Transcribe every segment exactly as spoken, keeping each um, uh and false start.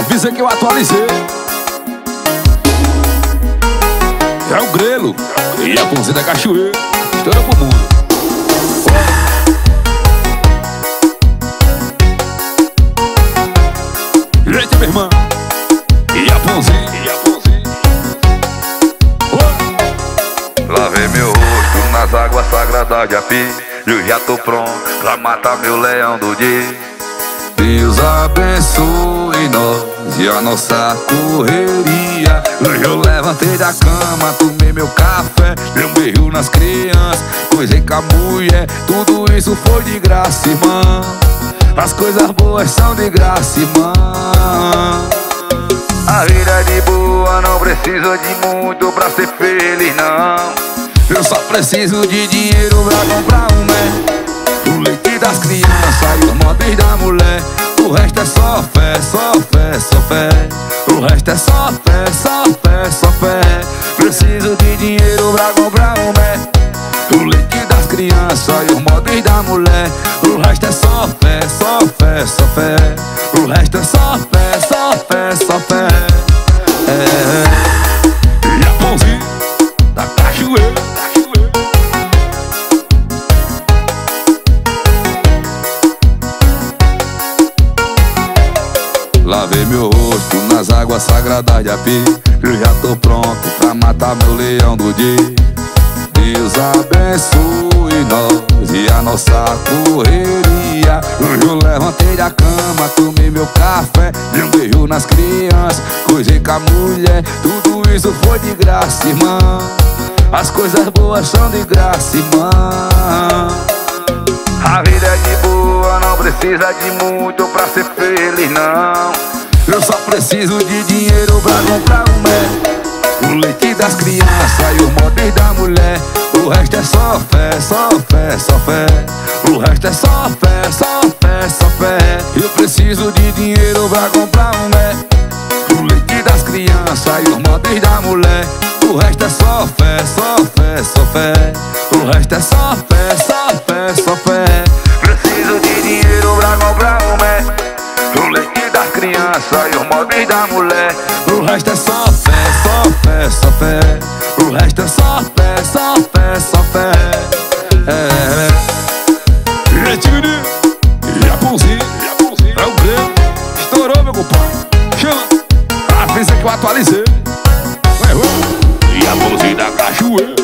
Avisa que eu atualizei. É o Grelo e a Ponzinha da Cachoeira. Estoura pro mundo. Gente, minha irmã. E a Ponzinha. E a Ponzinha. Lavei meu rosto nas águas sagradas de Api. Eu já tô pronto pra matar meu leão do dia. Deus abençoe nós e a nossa correria. Hoje eu levantei da cama, tomei meu café, dei um beijo nas crianças, coisei com a mulher. Tudo isso foi de graça, irmão. As coisas boas são de graça, irmão. A vida é de boa, não precisa de muito pra ser feliz, não. Eu só preciso de dinheiro pra comprar um mé, o leite das crianças e os móveis da mulher. O resto é só fé, só fé, só fé. O resto é só fé, só fé, só fé. Preciso de dinheiro pra comprar um mé, o leite das crianças e os móveis da mulher. O resto é só fé, só fé, só fé. O resto é só fé, só fé, só fé. É. E a Ponzinha da Cachoeira. Lavei meu rosto nas águas sagradas de Api. Eu já tô pronto pra matar meu leão do dia. Deus abençoe nós e a nossa correria. Hoje eu levantei da cama, tomei meu café, dei um beijo nas crianças, coisei com a mulher. Tudo isso foi de graça, irmão. As coisas boas são de graça, irmão. A vida é de boa, não precisa de muito pra ser feliz, não. Eu só preciso de dinheiro pra comprar um mé, o leite das crianças e os móveis da mulher. O resto é só fé, só fé, só fé. O resto é só fé, só fé, só fé. Eu preciso de dinheiro pra comprar um mé, o leite das crianças e os móveis da mulher. O resto é só fé, só fé, só fé. O resto é só fé, só fé, só fé. Preciso de dinheiro pra comprar um mé, o leite das crianças e os móveis da mulher. O resto é só fé, só fé, só fé. O resto é só fé, só fé, só fé. É. Gente, menino, e a Ponzinha, é o Grelo. Estourou, meu compadre. Chama. Avisa que eu atualizei. E a Ponzinha da Cachoeira.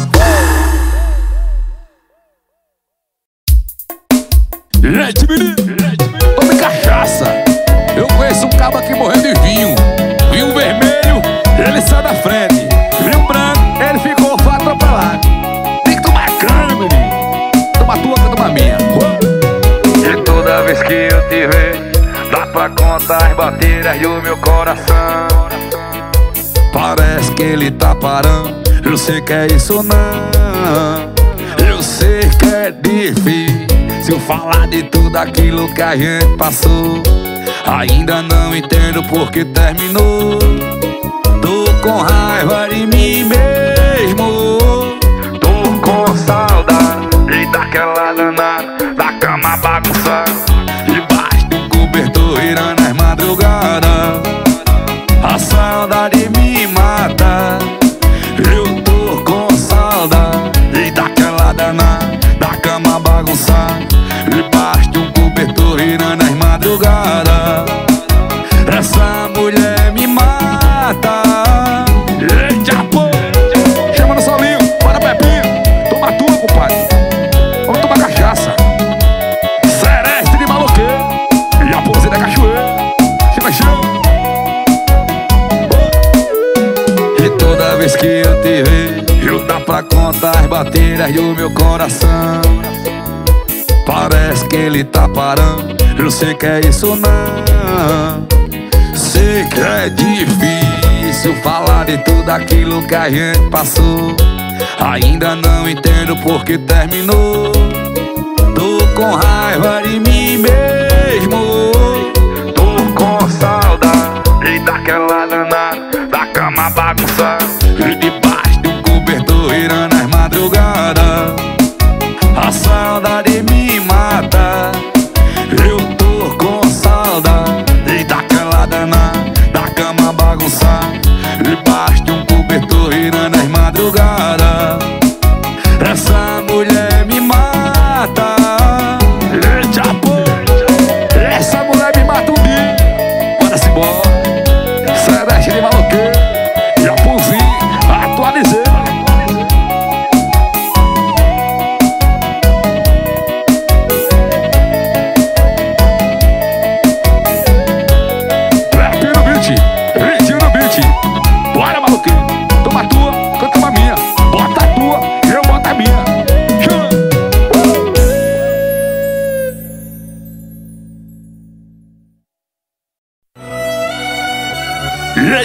Gente, menino, tome cachaça. Eu conheço um cabo aqui morrendo de vinho. Vinho vermelho, ele sai da frente. Vinho branco, ele ficou fato atropelado. Tem que tomar cana, menino. Toma tua, que eu tomo a minha. E toda vez que eu te vejo, dá pra contar as batidas do meu coração. Parece que ele tá parando. Eu sei que é isso não. Eu sei que é difícil se eu falar de tudo aquilo que a gente passou. Ainda não entendo por que terminou. Tô com raiva de mim mesmo. Tô com saudade daquela danada da cama bagunçada, debaixo do cobertor irando as madrugadas. A saudade me mata. Eu tô com saudade daquela danada da cama bagunçada, debaixo do cobertor irando as madrugadas. Essa mulher me mata. Eita, pô! Chama no solinho, para Pepinho. Toma tua, compadre. Vamos tomar cachaça. Sereste de maloqueiro e a Ponzinha da Cachoeira. Chama, chama. E toda vez que eu te vejo, dá pra contar as batidas do meu coração. Parece que ele tá parando. Eu sei que é isso não. Sei que é difícil falar de tudo aquilo que a gente passou. Ainda não entendo por que terminou. Tô com raiva de mim mesmo. tô com saudade daquela danada da cama bagunçada, e debaixo do cobertor irando as madrugadas. A saudade me mata. Eu tô com saudade daquela danada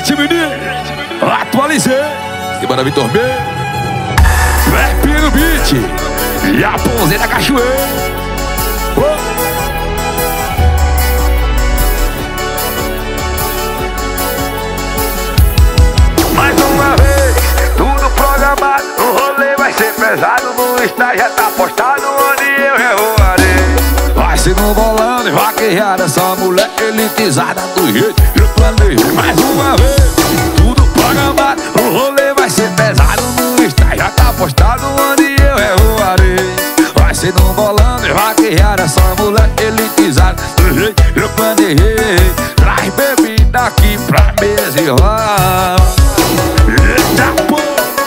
Gente, menino, atualizei. Semana Vitor B, Pepino Beat e a Ponzê da Cachoeira. Oh. Mais uma vez, tudo programado. O rolê vai ser pesado. No Insta já tá postado onde eu revoarei. Vai ser no bolão e vaquejada. Essa mulher elitizada do jeito que eu planejei. Mais uma vez, tudo programado. O rolê vai ser pesado. No Insta já tá postado onde eu revoarei. Vai ser no bolão e vaquejada. Essa mulher elitizada do jeito que eu planejei. Traz bebida aqui pra mesa e vai. Eita, pô!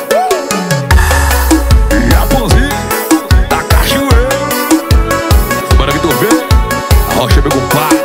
E a Ponzinha da Cachoeira. Semana Vitor B, a Rocha meu compadre.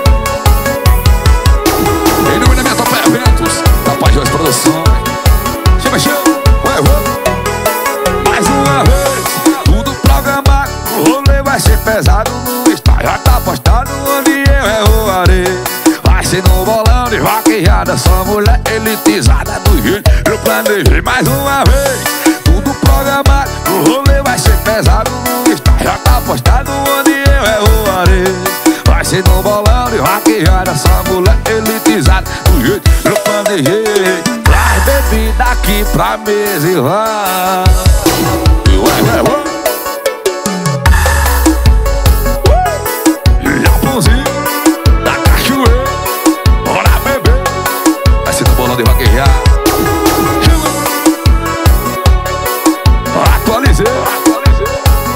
Em nome da minha Top Eventos, da Paz Joias Produções. Chama, chama, ué, ué. Mais uma vez, tudo programado. O rolê vai ser pesado. No Insta já tá postado onde eu revoarei. Vai ser no bolão de vaquejada. Só mulher elitizada do jeito eu planejei. Mais uma vez, tudo programado. O rolê vai ser pesado. No Insta já tá postado onde eu revoarei. Vai ser no bolão de vaquejada. Só mulher elitizada do jeito eu planejei. Traz bebida aqui pra mesa e vai. Ué, ué, ué. E a Ponzinha da Cachoeira. Bora beber. Vai ser no bolão de vaquejada. Atualizei, atualizei.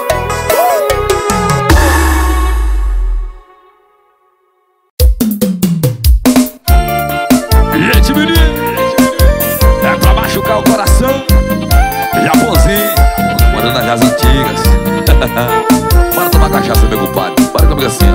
Gente, menino, é pra machucar o coração. E a Ponzinha, mandando as antigas. Bora tomar cachaça, meu compadre. Bora comigo assim,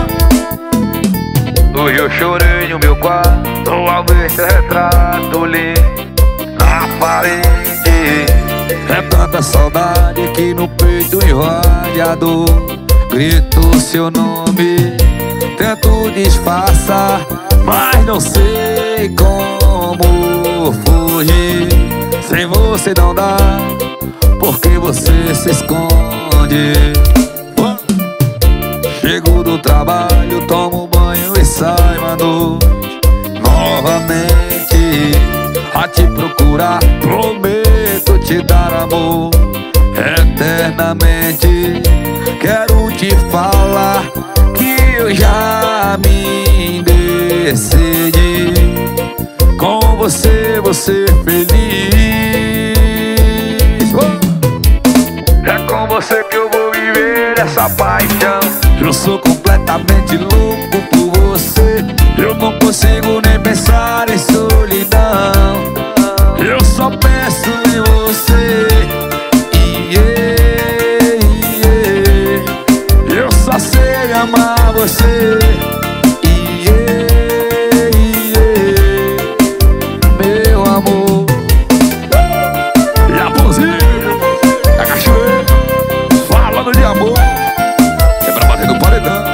ó. Hoje eu chorei no meu quarto ao ver seu retrato lindo na parede. É tanta saudade que no peito invade a dor. Grito seu nome, tento disfarçar, mas não sei como fugir. Sem você não dá, porque você se esconde. Chego do trabalho, tomo banho e saio à noite novamente a te procurar. Prometo te dar amor eternamente. Quero te falar que eu já me decidi. Com você, você feliz. Oh! É com você que eu vou viver essa paixão. Eu sou completamente louco por você. Eu não consigo nem pensar em solidão. Eu só penso em você. Yeah, yeah. Eu só sei amar você. Yeah, yeah. Meu amor. E a Ponzinha da Cachoeira, falando de amor. É pra bater no paredão.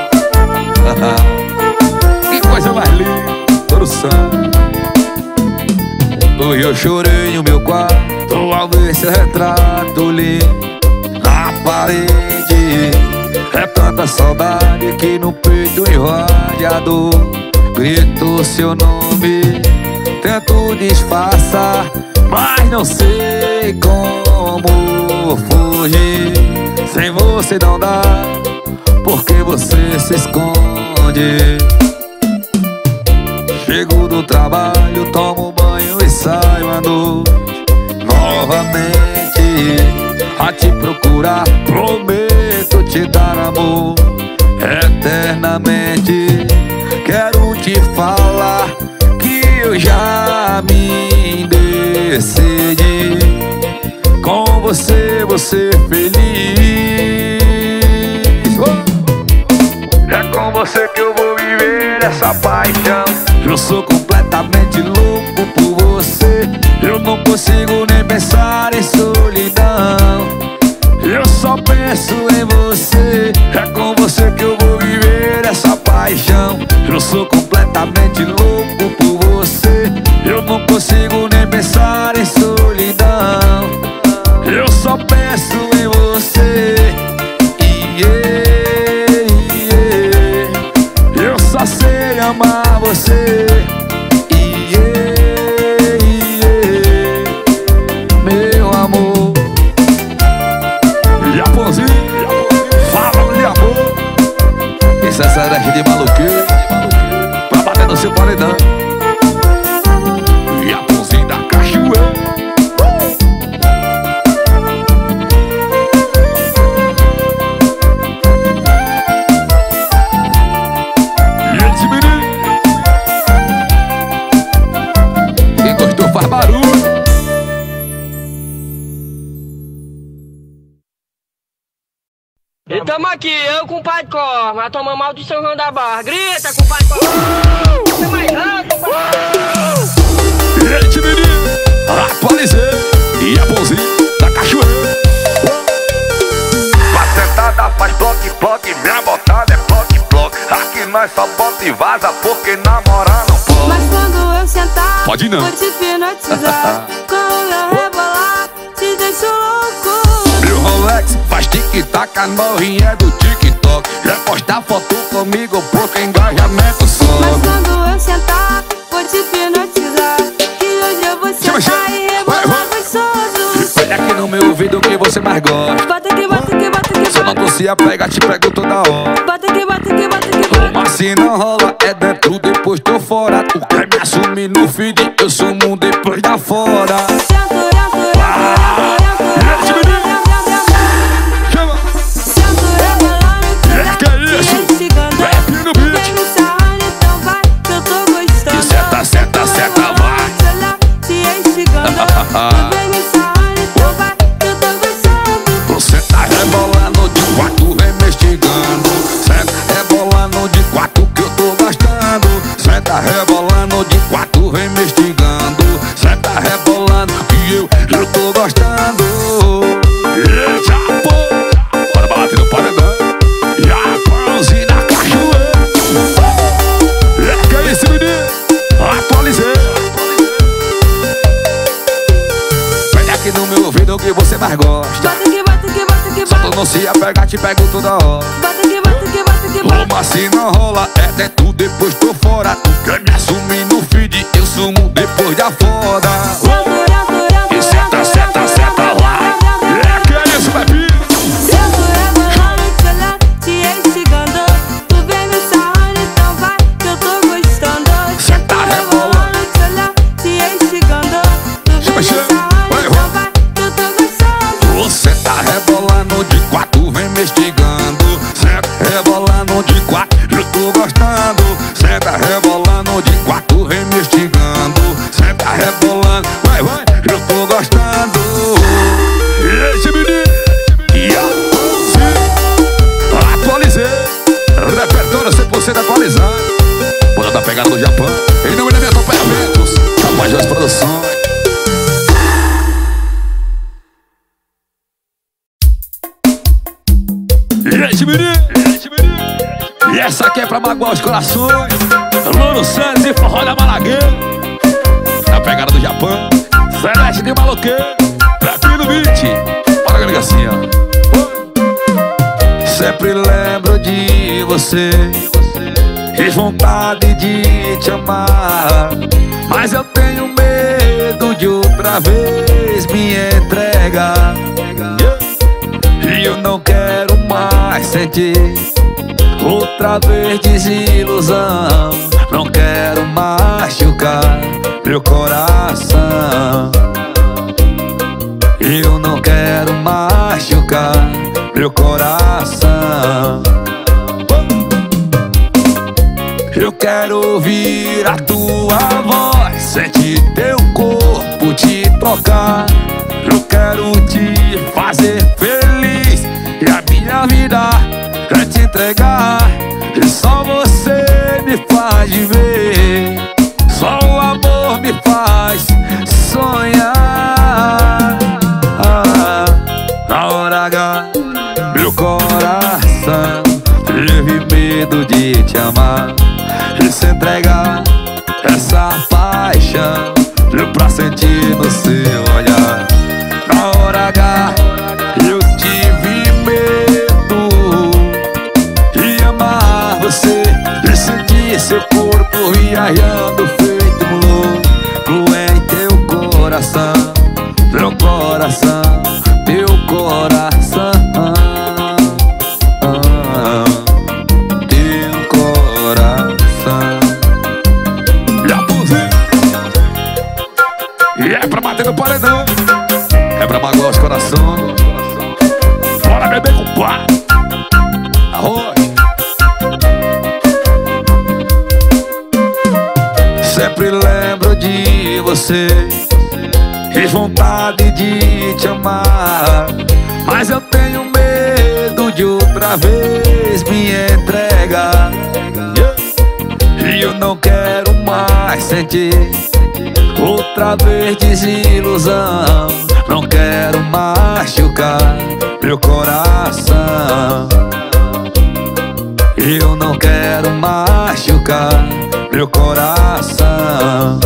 Que coisa mais linda, todo santo. Hoje eu chorei no meu quarto ao ver seu retrato lindo na parede. É tanta saudade que no peito invade a dor. Grito seu nome, tento disfarçar, mas não sei como fugir. Sem você não dá, porque você se esconde. Chego do trabalho, tomo banho e saio à noite novamente a te procurar. Prometo te dar amor eternamente. Quero te falar que eu já me decidi. Com você, você feliz. Oh! É com você que eu vou viver essa paixão. Eu sou completamente louco por você. Eu não consigo nem pensar em solidão. Eu só penso em você. É com você que eu vou viver essa paixão. Eu sou completamente louco por você. Eu não consigo consigo nem pensar em solidão. Eu só penso em você. Yeah, yeah. Eu só sei amar você. Yeah, yeah. Meu amor. Japonzinho, fala de amor. Esse é Celeste de maluqueiro, pra bater no seu paredão. Japonzinho da cachoeira. E esse menino, quem gostou faz barulho. E tamo aqui, eu com o Pai de Cor, mas tomamos mal de São João da Barra. Grita com o Pai de Cor. Você é mais alto, Gente, menino, atualizei. E a bonzinha da cachoeira. Pra sentada faz bloque, bloque, minha botada é bloque, bloque. Aqui nós só bota e vaza porque namorar não pode. Mas quando eu sentar, Pode não. vou te hipnotizar. Com o meu rebolar, te deixo louco. Meu Rolex faz tic-tac, a novinha é do TikTok. Já postar foto comigo porque engajamento Mas sobe. quando eu sentar, vou te hipnotizar. Que hoje eu vou Chama, sentar chama. e rebolar gostoso. Olha aqui no meu ouvido o que você mais gosta. Bota aqui, bota aqui, bota aqui, Se eu não bota. torcia, pega, te pego toda hora. Bota aqui, bota aqui, bota aqui, bota. Mas se não rola, é dentro, depois tô fora. Tu quer me assumir no feed, eu sumo depois da fora. Sento, rento, Ah, esse menino. Chama. sento, rebolando. Que é isso? Rap no beat. Vem me sarrando, então vai, que eu tô gostando. E senta, senta, senta, vai. Te instigando. Tu vem me sarrando, então vai, que eu tô gostando. Você tá rebolando de quatro, vem me instigando. Senta rebolando de quatro que eu tô gastando. Senta rebolando de quatro, vem me instigando. Senta rebolando que eu, eu tô gostando. Eita, pô, bora bater no paredão. Japãozinho da cachoeira. É que é isso, menino? Atualizei. Vem aqui no meu ouvido o que você mais gosta. Bota aqui, bota aqui, bota aqui, Só bota. tu não se apegar, te pego toda hora. Bota aqui, bota aqui, bota aqui, bota. Como assim não rola? É dentro, depois tô fora. Tu quer me assumir no feed, eu sumo depois da foda. E senta, senta, senta lá. É que é isso, Pepinho? Sento rebolando, te olhando, te instigando. Tu vem me sarrando, então vai, que eu tô gostando. Senta Sento rebolando. rebolando, te olhando, te instigando. Tu vem me Chama, chama. sarrando, Vai, então vai, que eu tô gostando. Você tá rebolando de quatro, vem me instigando. Senta rebolando de quatro, eu tô gostando. Senta rebolando de quatro, vem me instigando. Senta rebolando, vai, vai, eu tô gostando. E esse menino? E a atualizei. Repertório cem por cento atualizado. Bora da pegada do Japão. Em nome da minha acompanhamentos, Tapajós Produções. E esse menino? E essa aqui é pra magoar os corações. Louro Santos e Forró da Malagueira. Na pegada do Japão. Celeste de Maloqueiro. Pepinho no beat. Bora, galera, assim, ó. Sempre lembro de você. Fiz vontade de te amar, mas eu tenho medo de outra vez me entregar. E eu não quero mais sentir outra vez desilusão. Não quero machucar meu coração. Eu não quero machucar meu coração. Eu quero ouvir a tua voz, sentir teu corpo te tocar. Eu quero te fazer feliz e a minha vida é te entregar. E só você me faz viver, só o amor me faz sonhar. Na hora H, meu coração teve medo de te amar e se entregar essa paixão. deu pra sentir no seu olhar. Na hora H eu tive medo de amar você e sentir seu corpo viajando feito um louco em teu coração. Meu coração, teu coração, teu coração. E a música e é pra bater no paredão, é pra magoar os corações. Bora beber com pá. Arroz. Sempre lembro de você e vontade de te amar, mas eu tenho medo de outra vez me entregar. E eu não quero mais sentir outra vez desilusão. Não quero machucar meu coração. Eu não quero machucar meu coração.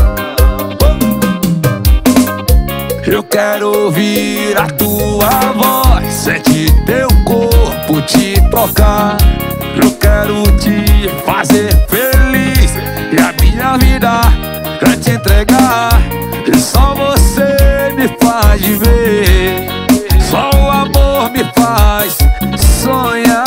Eu quero ouvir a tua voz, sentir teu corpo te tocar. Eu quero te fazer feliz e a minha vida é te entregar. E só você me faz viver, só o amor me faz sonhar.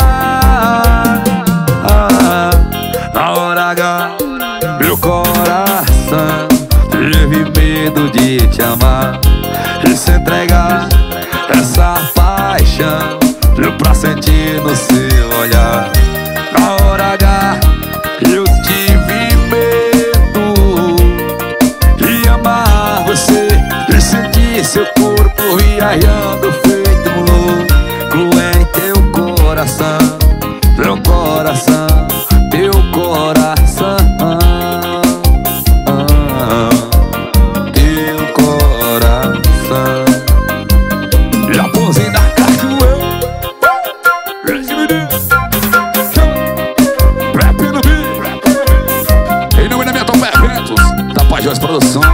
Na hora H, meu coração teve medo de te amar e se entregar. Essa paixão deu pra sentir no seu olhar. Na hora H eu tive medo de amar você e sentir seu corpo viajando feito um louco em teu coração. Teu coração, teu coração, teu coração. E a pose da cachoeira, esse menino rap no beat. Em nome da minha Top Eventos, Tapajós Produções.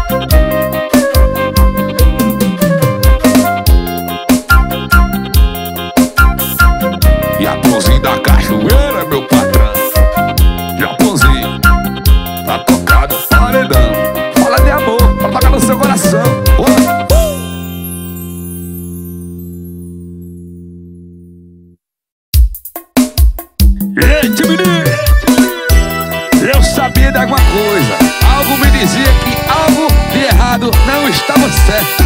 E a pose da cachoeira, meu patrão. E a pose tá tocado paredão. Fala de amor, pra tocar no seu coração. Oh. Eita, menino, eu sabia de alguma coisa. Algo me dizia que algo de errado não estava certo.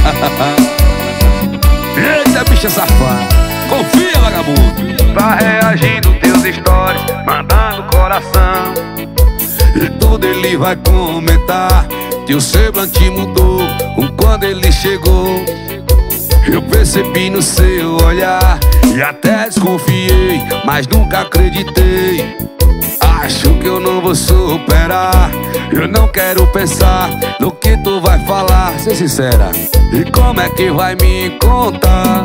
Eita, bicha safada, confia, vagabundo. Tá reagindo teus stories, mandando coração. E tudo ele vai comentar que o semblante mudou com quando ele chegou. Eu percebi no seu olhar e até desconfiei, mas nunca acreditei. Acho que eu não vou superar. Eu não quero pensar no que tu vai falar. Ser sincera, e como é que vai me contar?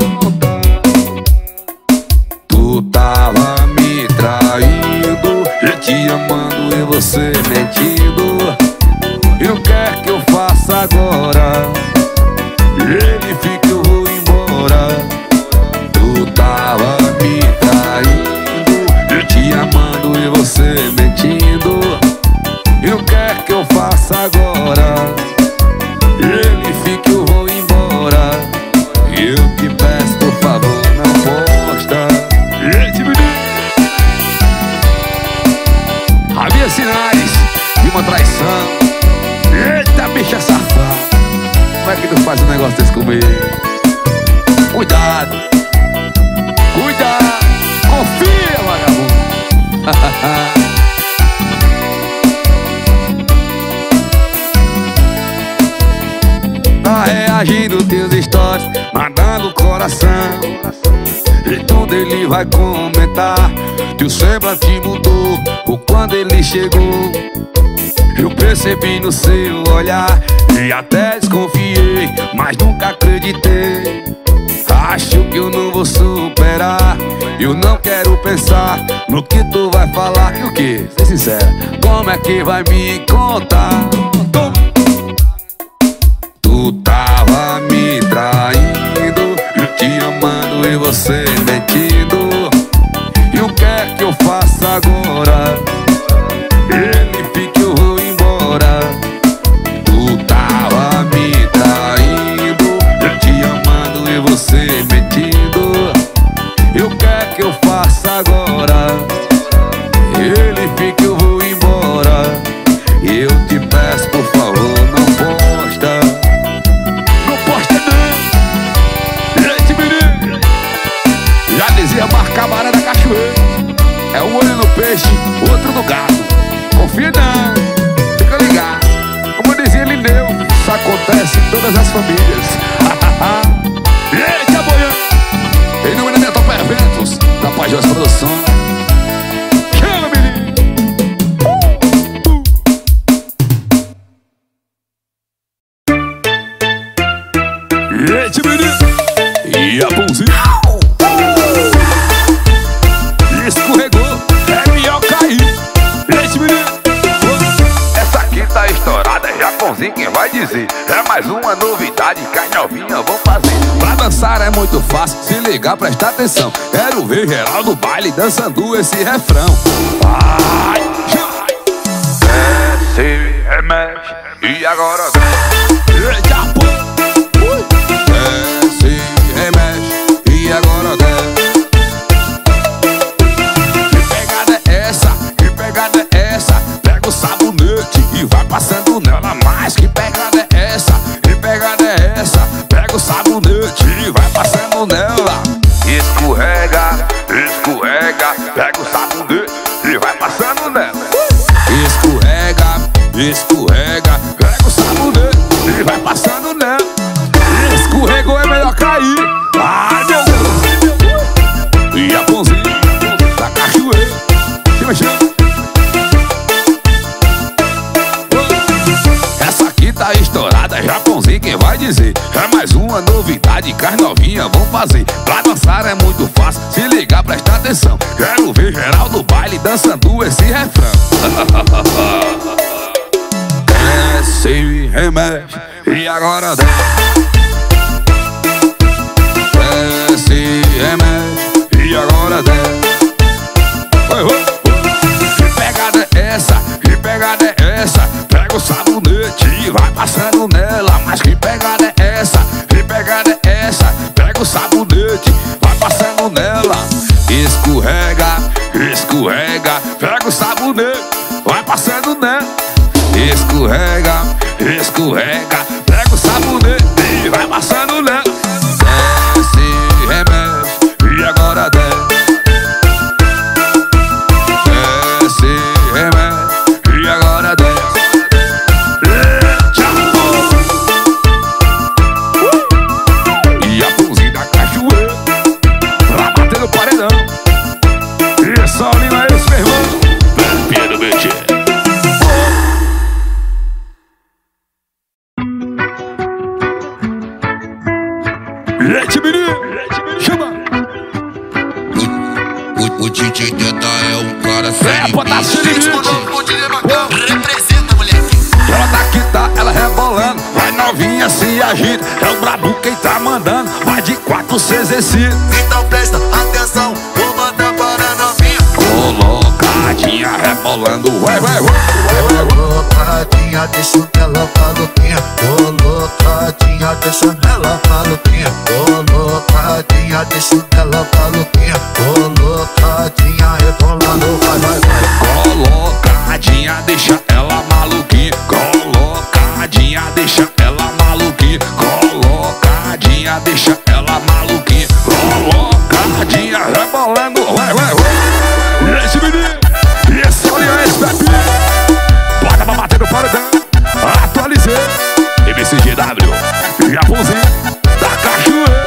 Tu tava me traindo e te amando e você mentindo. E o que é que eu faço agora? Ele fica, eu vou embora. Tu tava me traindo e te amando e você mentindo. E o que é que eu faço agora? Ele fica, eu vou embora. E eu te peço, por favor, não posta. Eita, menino, havia sinais de uma traição. Eita, bicha safada, como é que tu faz um negócio desse comigo? Cuidado, cuidado, confia, vagabundo. Tá reagindo teus stories, mandando coração. E tudo ele vai comentar que o semblante mudou ou quando ele chegou. Eu percebi no seu olhar e até desconfiei, mas nunca acreditei. Acho que eu não vou superar. Eu não quero pensar no que tu vai falar. E o que? Ser sincero, como é que vai me contar? Tu tava me traindo, te amando e você mentindo. E o que é que eu faço agora? Ele fica, eu vou embora. Tu tava me traindo, te amando e você mentindo. E o que é que eu faço agora? Ele fica, eu vou embora. Eu te peço, por favor, não posta. Não posta não. Gente, menino, já dizia Marca Maré da Cachoeira, é um olho no peixe, outro no gato. Confia não, fica ligado. Como dizia Lineu, isso acontece em todas as famílias. Eita, boião. Em nome da minha Top Eventos, da Pajós Produção. Chama, menino. Eita, menino. E a pãozinha escorregou, é melhor cair. Eita, menino. Essa aqui tá estourada, é Japãozinho quem vai dizer. É mais uma novidade que as novinhas vão fazer. Pra dançar é muito fácil, se ligar, presta atenção. Quero ver geral do baile dançando esse refrão. Vai, Desce, remexe, e agora eita, pô. Desce, remexe, e agora desce. Que pegada é essa? Que pegada é essa? Pega o sabonete e vai passando nela mais. Que pegada é essa? Que pegada é essa? Pega o sabonete e vai passando nela. escorrega, escorrega, pega o sabonete e vai passando nela. Escorrega, escorrega, pega o sabonete e vai passando nela. Escorregou, é melhor cair. Ai, meu Deus. E a pãozinha da Cachoeira se mexendo. Essa aqui tá estourada, Japãozinho quem vai dizer. É mais uma novidade que as novinhas vão fazer. Pra dançar é muito fácil, se ligar, presta atenção. Quero ver geral do baile dançando esse refrão. Desce, remexe, e agora desce. Desce, remexe, e agora desce. Oi, oi, oi. Que pegada é essa? Que pegada é essa? Pega o sabonete e vai passando nela. Mas que pegada é essa? Que pegada é essa? Pega o sabonete, vai passando nela. Escorrega, escorrega, pega o sabonete, vai passando nela. Escorrega, escorrega, pega o sabonete e vai passando nela. Desce, remexe, e agora desce. Desce, remexe, e agora desce. E a pãozinha da Cachoeira pra bater no paredão. E só lima esse, meu irmão. Pedro Betty. Gente, menino, chama. O, o, o D J Teta é um cara sério. É, potássio de representa, moleque. Ela tá que tá, ela rebolando. Vai novinha, se agita. É o brabo quem tá mandando. Vai de quatro, se exercita. Então presta atenção, vou mandar para a novinha. Colocadinha, rebolando. Vai, vai, vai. Colocadinha, deixa ela maluquinha. Colocadinha, deixa ela maluquinha. Colocadinha, deixa ela maluquinha. Colocadinha, rebolando, vai, vai, vai. Colocadinha, deixa ela maluquinha. Colocadinha, deixa ela maluquinha. Colocadinha, deixa ela maluquinha. Colocadinha, rebolando. Vai, vai, vai. Esse menino, esse olha esse bebê. Bota pra bater no paredão. Atualizei. M C G W, Japãozinho da Cachoeira.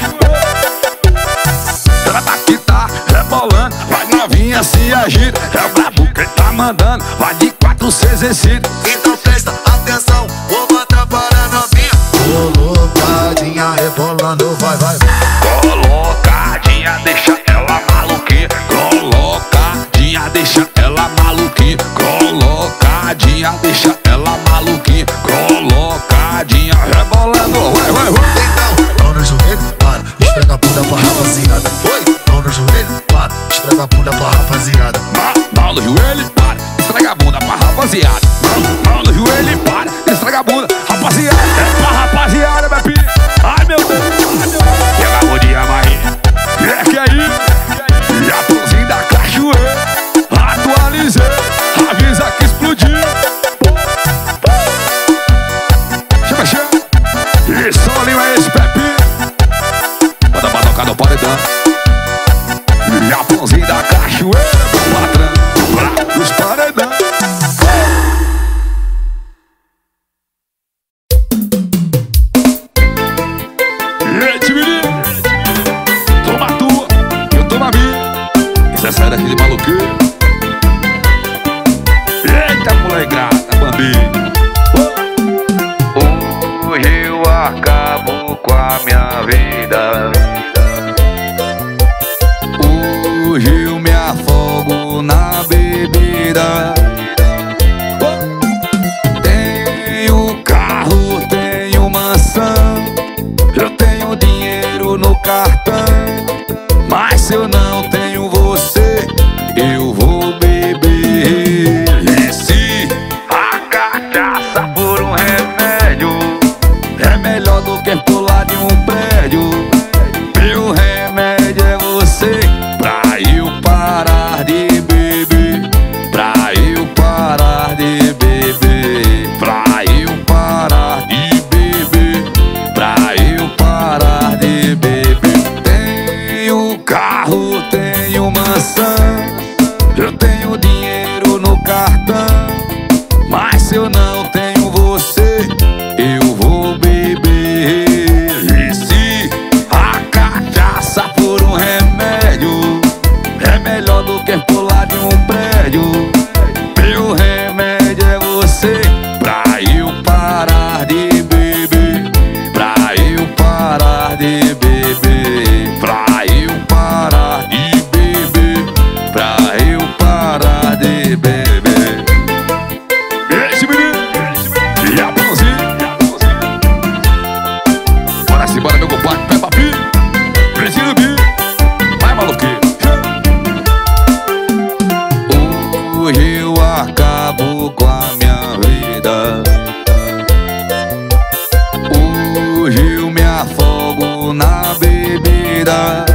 Ela tá que tá rebolando. Vai novinha, se agita. É o brabo quem tá mandando. Vai de quatro, se exercita. Então presta atenção, vou mandar para a novinha. Colocadinha, rebolando, vai, vai. Colocadinha, deixa ela maluquinha. Colocadinha, deixa ela maluquinha. Colocadinha, deixa ela maluquinha. Colocadinha, rebola. estraga a bunda pra rapaziada. Mão no joelho, para, estraga a bunda pra rapaziada. Mão no joelho, para, estraga a bunda, rapaziada. É pra rapaziada, meu filho. Ai meu Deus, pega a mudinha, Maria. É que aí, já pãozinho da cachoeira. Atualizei, avisa que explodiu. Chama, chama. E só lima esse Pepe. Bota pra tocar no paredão. Japãozinho da cachoeira, meu patrão, pra os paredão. Gente, menino, toma a tua, eu tomo a minha. Isso é sério aqui de maluqueiro. Eita, mulher grata, bambinho. Hoje eu acabo com a minha vida. Hoje eu me afogo na bebida. Tenho carro, tenho mansão, eu tenho dinheiro no cartão. Mas se eu não tenho você, eu vou beber. E se A cachaça por um remédio é melhor do que pular de um prédio, meu remédio é você. Pra eu parar de beber, pra eu parar de beber, pra eu parar de beber, pra eu parar de beber. Tenho carro, tenho mansão, eu tenho dinheiro no cartão. Mas se eu não tenho você, eu vou beber. E se a cachaça for um remédio, é melhor do que pular de um prédio, meu remédio é você. Pra eu parar de beber, pra eu parar de beber, pra eu parar de beber, pra eu parar de beber. Esse menino, e a pãozinha. Bora se bora, meu compadre, pé papi. Preciso vir, vai maluqueiro. Hoje eu acabo com a minha vida. Hoje eu me afogo na bebida.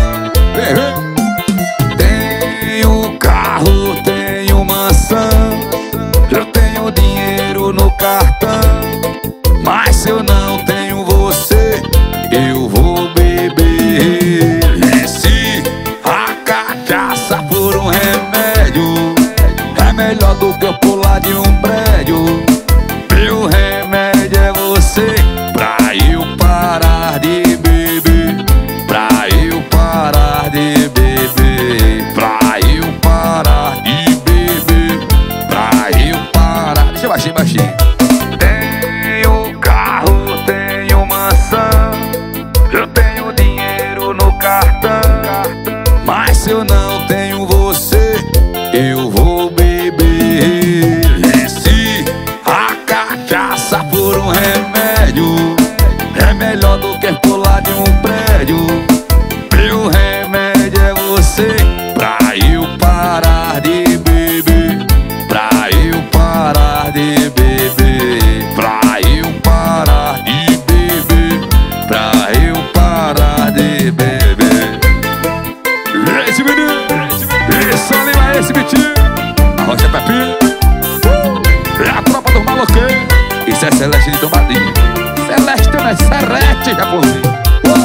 Tenho carro, tenho mansão, eu tenho dinheiro no cartão. Mas se eu não tenho você, eu vou beber. E se a cachaça for um remédio, é melhor do que eu pular de um prédio, meu remédio é você. Pra eu parar de beber, pra eu parar de beber, pra eu parar de beber, pra eu parar. Deixa eu baixinho, baixinho. tenho carro, tenho mansão, eu tenho dinheiro no cartão. Mas se eu não tenho você, eu vou beber. E se a cachaça for um remédio, é melhor do que pular de um prédio, meu remédio é você. Pra eu parar de beber, pra eu parar de beber, pra eu parar de beber, pra eu parar de beber. Esse menino, esse anima, esse bitinho, a Rocha Pepe, é a tropa dos maloqueiros. Isso é Celeste de Tombadinho, Celeste não é Serete, Japonzinho.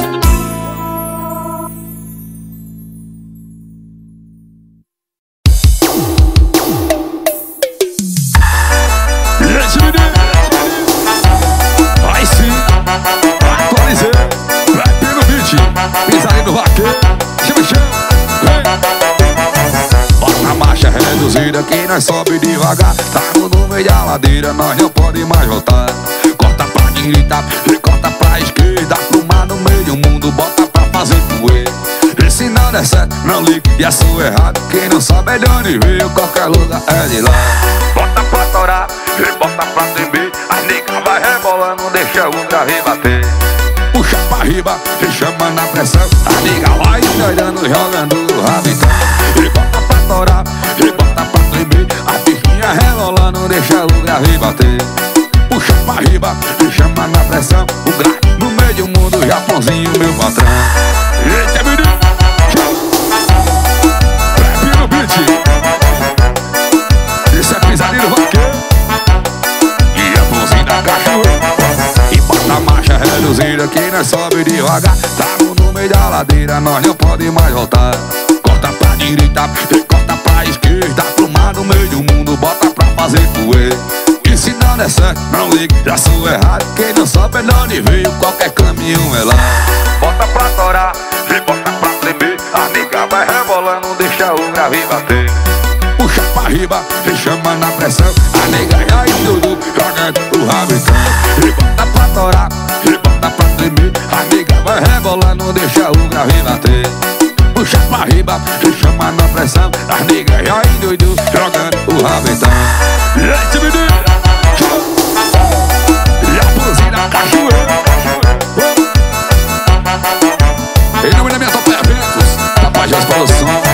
Esse menino, aí sim, atualizei, Pepe no beat, pisadinho do vaqueiro, chama, chama. Bota a marcha reduzida que nós sobe devagar. Tá no meio da ladeira, nós não pode mais voltar. Corta pra direita e corta pra esquerda. Pluma no meio do mundo, bota pra fazer poeira. E se não der certo, não ligue, e a sua errado. Quem não sabe é de onde veio, qualquer lugar é de lá. Bota pra torar e bota pra tremer, a nega vai rebolando, deixa o grave bater. Puxa pra riba e chama na pressão, a nega vai doidando, jogando o rabitão. agora nós não pode mais voltar. Corta pra direita e corta pra esquerda, pro mar no meio do mundo, bota pra fazer poeira. E se não der certo, não ligue, já sou errado. Quem não sabe de onde veio, qualquer caminhão é lá. Bota pra torar e bota pra tremer, a nega vai rebolando, deixa o grave bater. Puxa pra riba e chama na pressão, a nega já estourou, jogando o rabitão. E bota pra torar e bota pra tremer, a nega vai rebolando, deixa o grave bater. Puxa pra riba e chama na pressão, a nega já endoidou, jogando o rabitão. E esse menino e a buzina cachoeira. Em nome da minha Top Eventos, Tapajós Produção.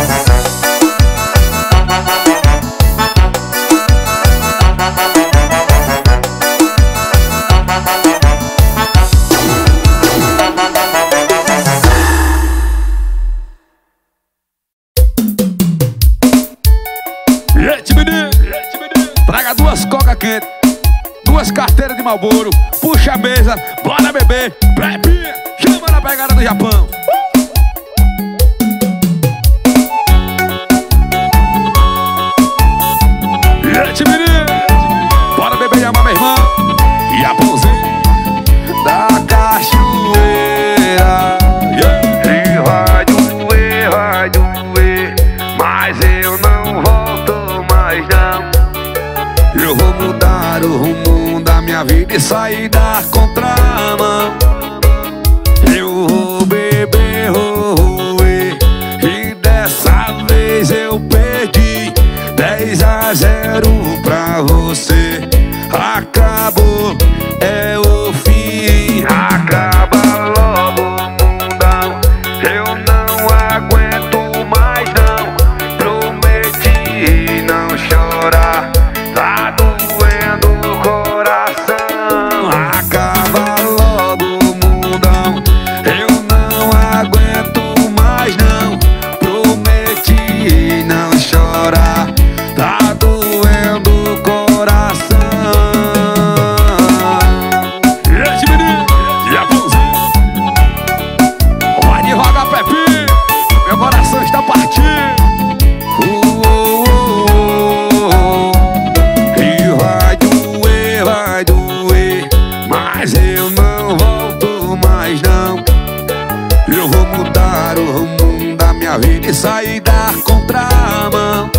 Traga duas coca quente, duas carteiras de Marlboro, puxa a mesa, bora beber, bebe, chama na pegada do Japão. E esse menino, bora beber e amar meu irmão, e a pãozinha da cachoeira. Yeah. E vai doer, vai doer, mas eu não volto mais não. Eu vou mudar o rumo da minha vida e sair da contramão. Eu vou beber, vou roer, e dessa vez eu perdi. Dez a zero pra você. Acabou, é o fim. Acaba logo, mundão, eu não aguento mais não. Prometi não chorar, tá doendo o coração. Acaba logo, mundão, eu não aguento mais não. Prometi não chorar, tá doendo o coração. E esse menino, e a pãozinha, vai devagar, Pepinho, meu coração está partindo. Uh, uh, uh, uh. E vai doer, vai doer, mas eu não volto mais não. Eu vou mudar o rumo da minha vida e sair da contramão.